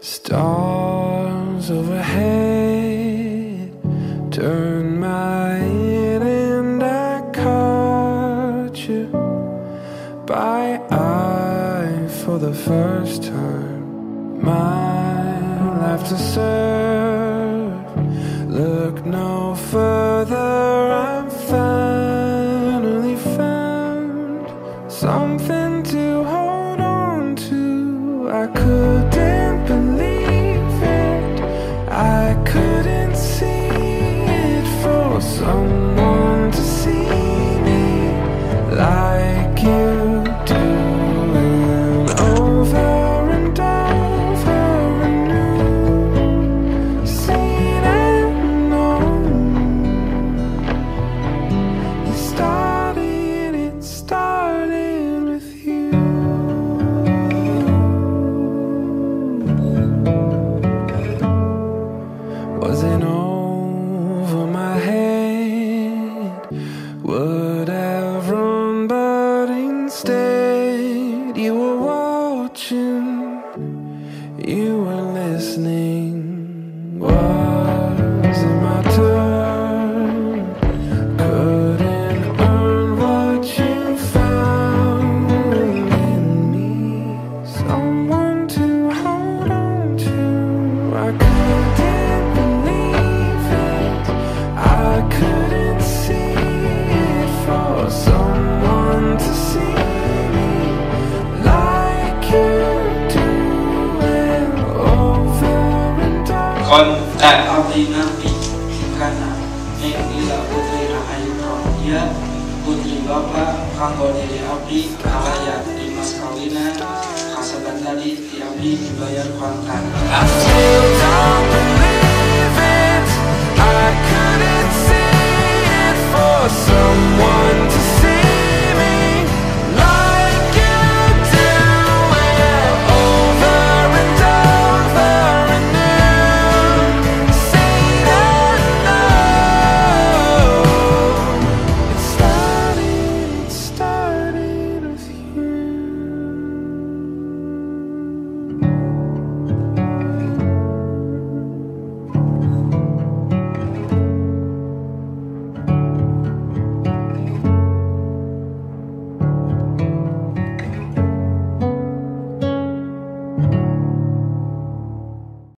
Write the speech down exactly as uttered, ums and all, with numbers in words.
Stars overhead turn my head and I caught you by eye for the first time. My life to serve, look no further, I'm finally found something to hold on to. I couldn't believe it, I couldn't see it, for someone to see me like you do, and over and over anew, seen and known. You started, it started with you. Wasn't over my head, would have run, but instead you were watching, you were listening. Was it my turn? Couldn't earn what you found in me, someone to hold on to. I couldn't believe it, I couldn't see it, for someone to see me like you do, and over and over. Kon tak abdi nabi karena Fikri+Dila putri rahayu karunia, putri bapak kanggo diri abdi kalayak di mas kawinan, kasaban tadi ti abdi dibayar kontan.